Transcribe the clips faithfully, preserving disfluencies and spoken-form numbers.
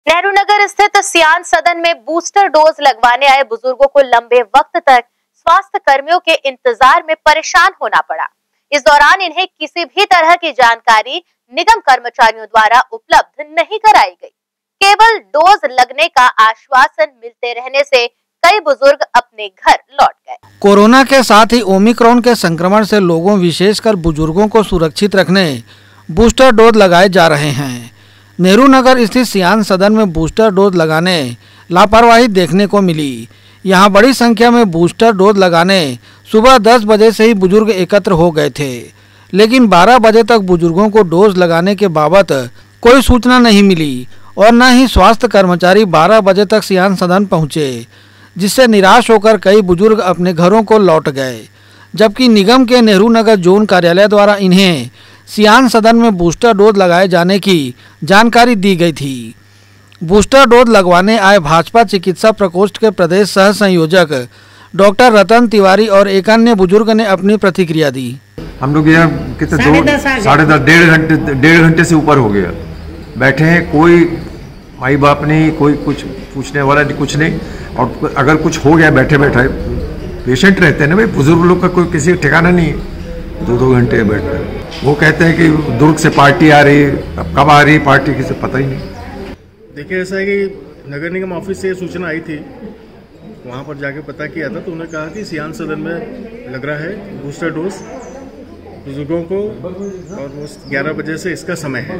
नेहरू नगर स्थित सियान सदन में बूस्टर डोज लगवाने आए बुजुर्गों को लंबे वक्त तक स्वास्थ्य कर्मियों के इंतजार में परेशान होना पड़ा। इस दौरान इन्हें किसी भी तरह की जानकारी निगम कर्मचारियों द्वारा उपलब्ध नहीं कराई गई। केवल डोज लगने का आश्वासन मिलते रहने से कई बुजुर्ग अपने घर लौट गए। कोरोना के साथ ही ओमिक्रॉन के संक्रमण से लोगों विशेषकर बुजुर्गों को सुरक्षित रखने बूस्टर डोज लगाए जा रहे हैं। नेहरू नगर स्थित सियान सदन में बूस्टर डोज लगाने लापरवाही देखने को मिली। यहां बड़ी संख्या में बूस्टर डोज लगाने सुबह दस बजे से ही बुजुर्ग एकत्र हो गए थे, लेकिन बारह बजे तक बुजुर्गों को डोज लगाने के बाबत कोई सूचना नहीं मिली और न ही स्वास्थ्य कर्मचारी बारह बजे तक सियान सदन पहुंचे, जिससे निराश होकर कई बुजुर्ग अपने घरों को लौट गए। जबकि निगम के नेहरू नगर जोन कार्यालय द्वारा इन्हें सियान सदन में बूस्टर डोज लगाए जाने की जानकारी दी गई थी। बूस्टर डोज लगवाने आए भाजपा चिकित्सा प्रकोष्ठ के प्रदेश सह संयोजक डॉक्टर रतन तिवारी और एक अन्य बुजुर्ग ने अपनी प्रतिक्रिया दी। हम लोग यहाँ कितने दो साढ़े दस डेढ़ घंटे डेढ़ घंटे से ऊपर हो गया बैठे हैं, कोई माई बाप नहीं, कोई कुछ पूछने वाला नहीं, कुछ नहीं। और अगर कुछ हो गया बैठे बैठे पेशेंट रहते हैं ना भाई, बुजुर्ग लोग का कोई किसी ठिकाना नहीं है, दो दो घंटे बैठ रहे। वो कहते हैं कि दुर्ग से पार्टी आ रही, अब कब आ रही पार्टी किसी पता ही नहीं। देखिए ऐसा है कि नगर निगम ऑफिस से सूचना आई थी, वहाँ पर जाके पता किया था तो उन्होंने कहा कि सियान सदन में लग रहा है बूस्टर डोज बुजुर्गों को और वो ग्यारह बजे से इसका समय है।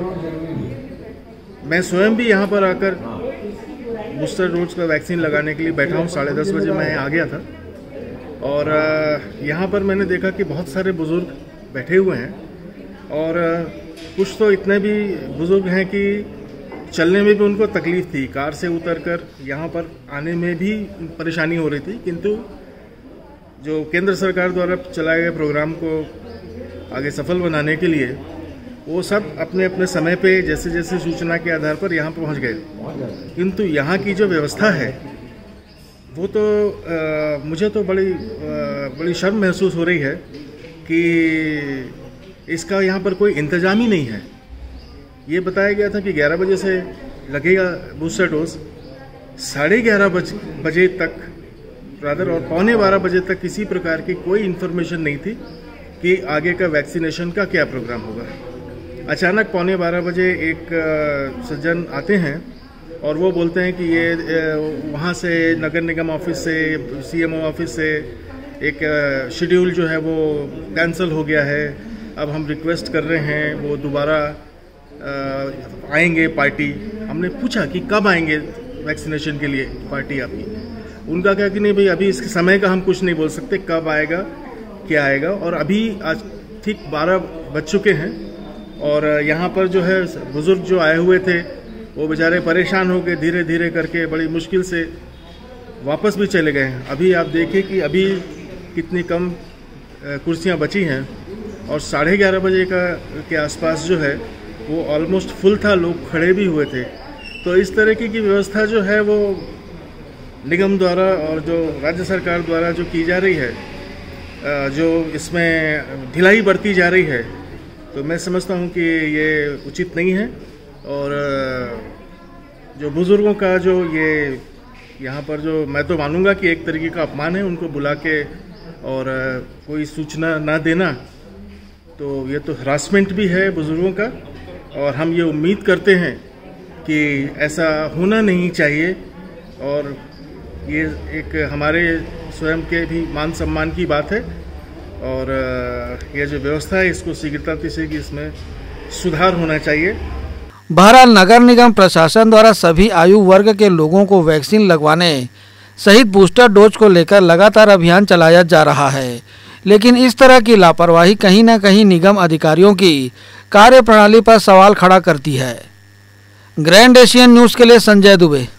मैं स्वयं भी यहाँ पर आकर बूस्टर डोज का वैक्सीन लगाने के लिए बैठा हूँ। साढ़े दस बजे मैं आ गया था और यहाँ पर मैंने देखा कि बहुत सारे बुजुर्ग बैठे हुए हैं और कुछ तो इतने भी बुजुर्ग हैं कि चलने में भी उनको तकलीफ थी, कार से उतरकर यहाँ पर आने में भी परेशानी हो रही थी। किंतु जो केंद्र सरकार द्वारा चलाए गए प्रोग्राम को आगे सफल बनाने के लिए वो सब अपने अपने समय पे जैसे जैसे सूचना के आधार पर यहाँ पहुँच गए। किंतु यहाँ की जो व्यवस्था है वो तो आ, मुझे तो बड़ी आ, बड़ी शर्म महसूस हो रही है कि इसका यहाँ पर कोई इंतजाम ही नहीं है। ये बताया गया था कि ग्यारह बजे से लगेगा बूस्टर डोज, साढ़े ग्यारह बजे तक रादर और पौने बारह बजे तक किसी प्रकार की कोई इन्फॉर्मेशन नहीं थी कि आगे का वैक्सीनेशन का क्या प्रोग्राम होगा। अचानक पौने बारह बजे एक सज्जन आते हैं और वो बोलते हैं कि ये वहाँ से नगर निगम ऑफिस से सीएमओ ऑफिस से एक शेड्यूल जो है वो कैंसिल हो गया है, अब हम रिक्वेस्ट कर रहे हैं वो दोबारा आएंगे पार्टी। हमने पूछा कि कब आएंगे वैक्सीनेशन के लिए पार्टी आपकी, उनका क्या कि नहीं भाई अभी इसके समय का हम कुछ नहीं बोल सकते, कब आएगा क्या आएगा। और अभी आज ठीक बारह बज चुके हैं और यहाँ पर जो है बुजुर्ग जो आए हुए थे वो बेचारे परेशान हो गए, धीरे धीरे करके बड़ी मुश्किल से वापस भी चले गए हैं। अभी आप देखिए कि अभी कितनी कम कुर्सियाँ बची हैं और साढ़े ग्यारह बजे का के आसपास जो है वो ऑलमोस्ट फुल था, लोग खड़े भी हुए थे। तो इस तरह की, की व्यवस्था जो है वो निगम द्वारा और जो राज्य सरकार द्वारा जो की जा रही है, जो इसमें ढिलाई बरती जा रही है, तो मैं समझता हूँ कि ये उचित नहीं है। और जो बुज़ुर्गों का जो ये यहाँ पर जो मैं तो मानूंगा कि एक तरीके का अपमान है, उनको बुला के और कोई सूचना ना देना, तो ये तो हरासमेंट भी है बुज़ुर्गों का। और हम ये उम्मीद करते हैं कि ऐसा होना नहीं चाहिए और ये एक हमारे स्वयं के भी मान सम्मान की बात है। और ये जो व्यवस्था है इसको शीघ्रता से कि इसमें सुधार होना चाहिए। बहरहाल नगर निगम प्रशासन द्वारा सभी आयु वर्ग के लोगों को वैक्सीन लगवाने सहित बूस्टर डोज को लेकर लगातार अभियान चलाया जा रहा है, लेकिन इस तरह की लापरवाही कहीं न कहीं निगम अधिकारियों की कार्यप्रणाली पर सवाल खड़ा करती है। ग्रैंड एशियन न्यूज़ के लिए संजय दुबे।